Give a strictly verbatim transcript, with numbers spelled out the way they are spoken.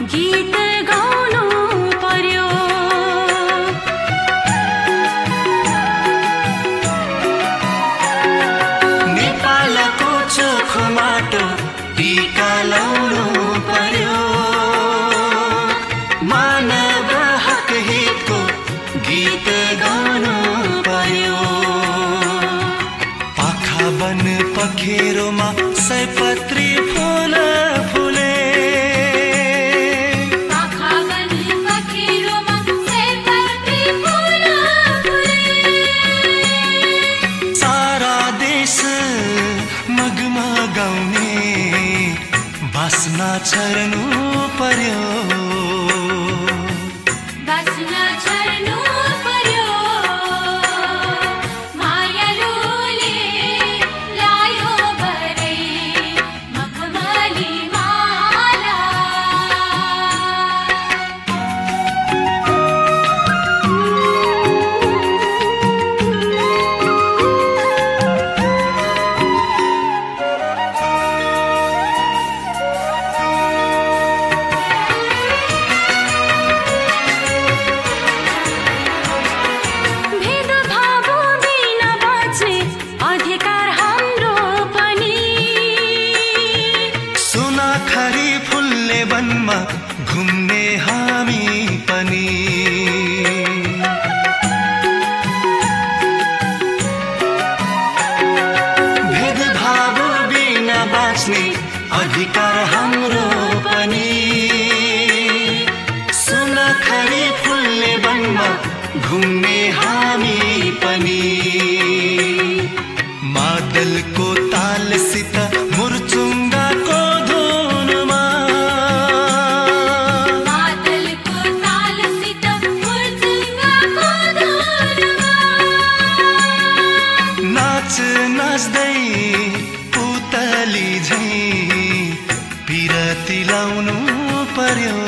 गीत गाउनु पर्यो। नेपालको चोखो माटो टीका लाउनु पर्यो। मानव हक हितको गीत गाउनु पर्यो। पाखा बन पखेरोमा सयपत्री फूल फुले। पाखा बन पखेरोमा सयपत्री फूल फुले। सारा देश मगमा गाउने बासना छर्नु पर्यो। बासना छर्नु पर्यो। मायालुले लायो भरै मखमली माला। भेदभाव बिना बाँच्ने अधिकार हाम्रो पनि। सुनाखरी फुल्ने वनमा घुम्ने हामी पनि। भेदभाव बिना बाँच्ने अधिकार हाम्रो पनि। सुनाखरी फुल्ने वनमा घुम्ने हामी पनि। मादलको तालसित मुर्चुङ्गाको धुनमा। मादलको तालसित मुर्चुङ्गाको धुनमा। नाच नाच्दै पुतली झैं पिरती लाउनु पर्यो।